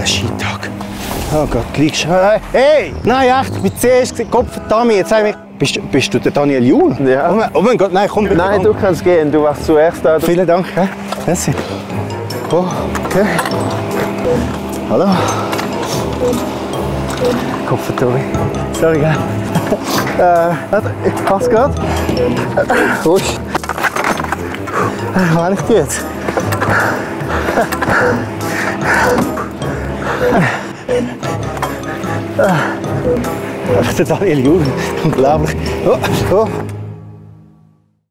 ein Skitag. Oh Gott, liegst du. Hey! Nein, echt, ich bin zuerst Kopf Tommy. Jetzt sag ich, bist du der Daniel Yule? Ja. Oh mein Gott, nein, komm bitte. Nein, du kannst gehen, du warst zuerst da. Vielen Dank. Merci. Oh, okay. Hallo. Kopf Tommy. Sorry, gell? Ich passe gerade. Ruhig. Wann ich die jetzt? Der Daniel Yule, unglaublich. Oh, oh.